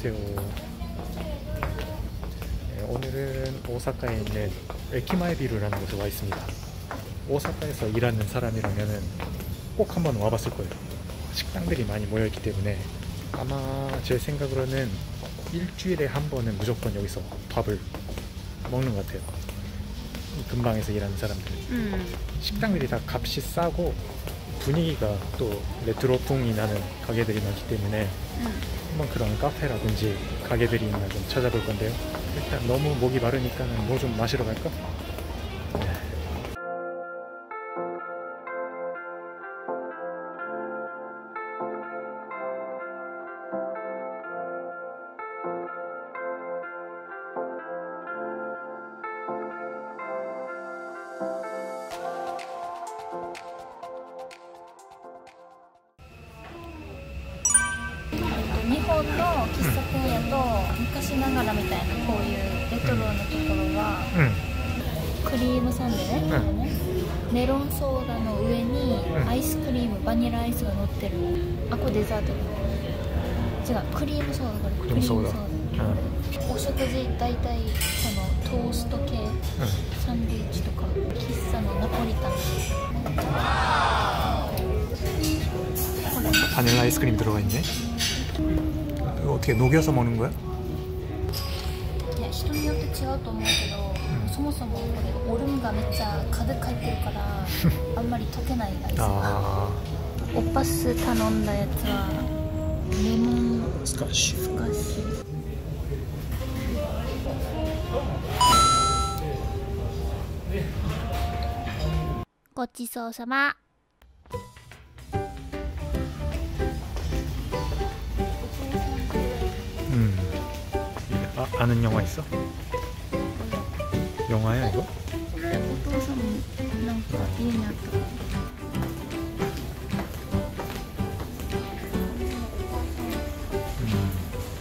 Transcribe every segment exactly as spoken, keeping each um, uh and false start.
안녕하세요. 네, 오늘은 오사카에 있는 에키마에 비루라는 곳에 와 있습니다. 오사카에서 일하는 사람이라면 꼭 한번 와봤을 거예요. 식당들이 많이 모여있기 때문에 아마 제 생각으로는 일주일에 한 번은 무조건 여기서 밥을 먹는 것 같아요. 이 근방에서 일하는 사람들. 음. 식당들이 다 값이 싸고 분위기가 또 레트로풍이 나는 가게들이 많기 때문에 음. 한번 그런 카페라든지 가게들이 있나 좀 찾아볼 건데요. 일단 너무 목이 마르니까 뭐 좀 마시러 갈까? 네. 日本の喫茶店やと昔ながらみたいなこういうレトロなところは、うん、クリームサンデーね、うん、ねメロンソーダの上にアイスクリーム、うん、バニラアイスが乗ってる。あ、これデザート違う、クリームソーダ。これクリームソーダ、うん、お食事大体そのトースト系、うん、サンドイッチとか喫茶のナポリタン。 바닐라 아이스크림 들어가 있네. 이거 어떻게 녹여서 먹는 거야? いや、人によって違うと思うけど、うん、そもそもこれオルムがめっちゃ軽く入ってるからあんまり溶けないアイスが。オパス頼んだやつはレモンスカッシュ。スカッシュ。ごちそうさま。 음. 아, 아는 영화 있어? 영화야 이거? 음.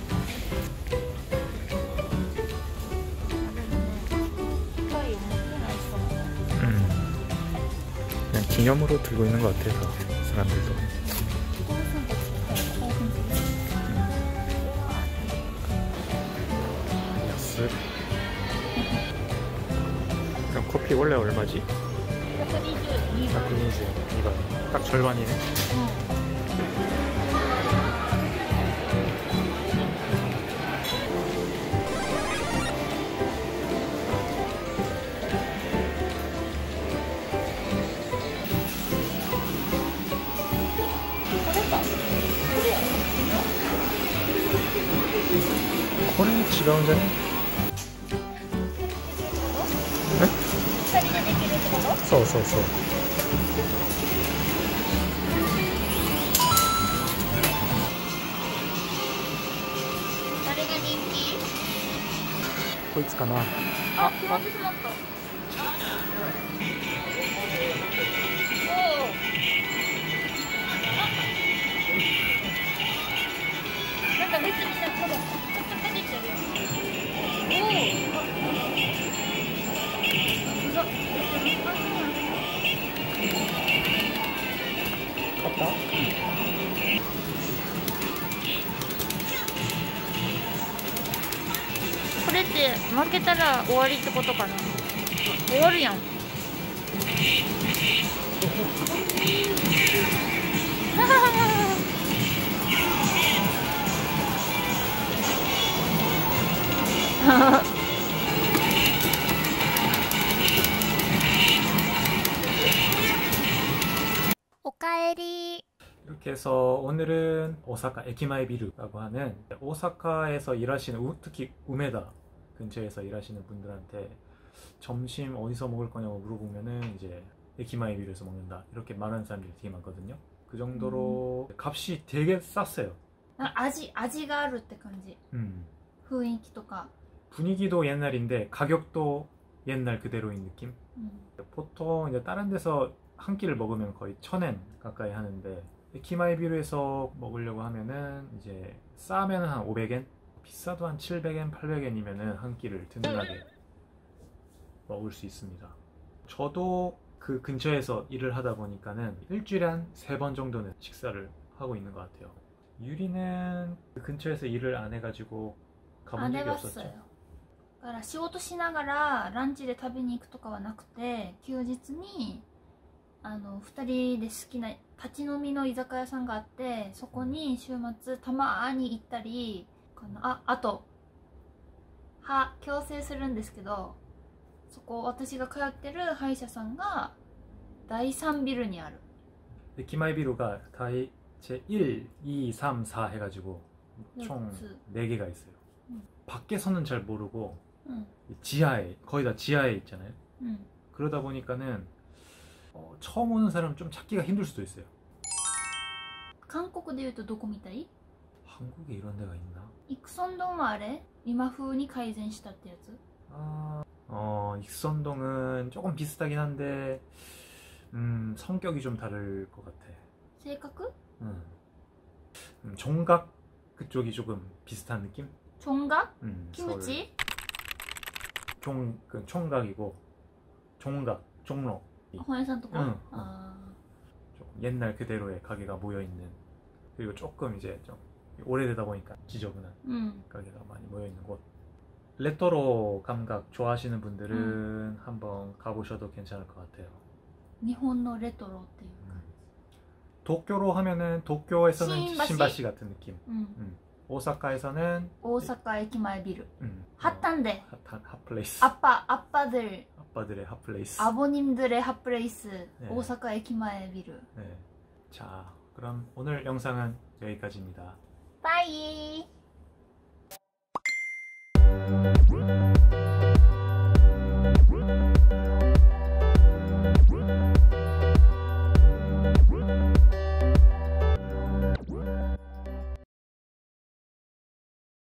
음. 그냥 기념으로 들고 있는 것 같아서 사람들도. 그럼 커피 원래 얼마지? 백이십. 이거 딱 절반이네. 응. 코레 지가운데? そうそうそう。誰が人気？こいつかな。あ、決まってしまった。おお。なんか別にさ、これちょっと出てきてるよ。おお。うざ。 これって負けたら終わりってことかな。終わるやん。 이렇게 해서 오늘은 오사카 에키마에 비루라고 하는 오사카에서 일하시는, 특히 우메다 근처에서 일하시는 분들한테 점심 어디서 먹을 거냐고 물어보면은 이제 에키마에 비루에서 먹는다 이렇게 말하는 사람들이 되게 많거든요. 그 정도로 음. 값이 되게 쌌어요. 아지, 아지가あるって感じ. 음.雰囲気とか 분위기도 옛날인데 가격도 옛날 그대로인 느낌. 음. 보통 이제 다른 데서 한 끼를 먹으면 거의 천엔 가까이 하는데 에키마에 비루에서 먹으려고 하면은 이제 싸면 한 오백엔, 비싸도 한 칠백엔, 팔백엔이면은 한 끼를 든든하게 먹을 수 있습니다. 저도 그 근처에서 일을 하다 보니까는 일주일에 한 세 번 정도는 식사를 하고 있는 것 같아요. 유리는 그 근처에서 일을 안 해가지고 가본 あ 적이 れは 없었죠. そうよ。だから仕事しながらランチで食べに行くとかはなくて、休日にあのふたりで好きな立ち飲みの居酒屋さんがあって、そこに週末たまーに行ったりかな。あ、あと歯矯正するんですけど、そこ私が通ってる歯医者さんがだいさんビルにある。 에키마이 비루가 다이제 일, 이, 삼, 사 해가지고 총 네. 네 개가 있어요. 음. 밖에서는 잘 모르고 응. 지하에, 거의 다 지하에 있잖아요. 응. 그러다 보니까는 어, 처음 오는 사람 좀 찾기가 힘들 수도 있어요. 한국で言うとどこみたい? 한국에 이런 데가 있나? 익선동 아래?今風に改善したってやつ? 아, 어, 익선동은 조금 비슷하긴 한데 음, 성격이 좀 다를 것 같아. 性格? 음. 음, 종각 그쪽이 조금 비슷한 느낌? 종각? 음, 키무치? 종, 그 총각이고 종각, 종로. 혼회산 또 응. 아. 조금 옛날 그대로의 가게가 모여있는, 그리고 조금 이제 좀 오래되다 보니까 지저분한 응. 가게가 많이 모여있는 곳. 레토로 감각 좋아하시는 분들은 음. 한번 가보셔도 괜찮을 것 같아요. 일본의 레토로っていう 음. 도쿄로 하면은 도쿄에서는 신바시? 신바시 같은 느낌. 응. 음. 오사카에서는 오사카駅前 비루. 음, 핫한데. 어, 핫한 핫플레이스. 아빠 아빠들 아빠들의 핫플레이스. 아버님들의 핫플레이스. 네. 오사카駅前 비루. 네. 자, 그럼 오늘 영상은 여기까지입니다. 빠이.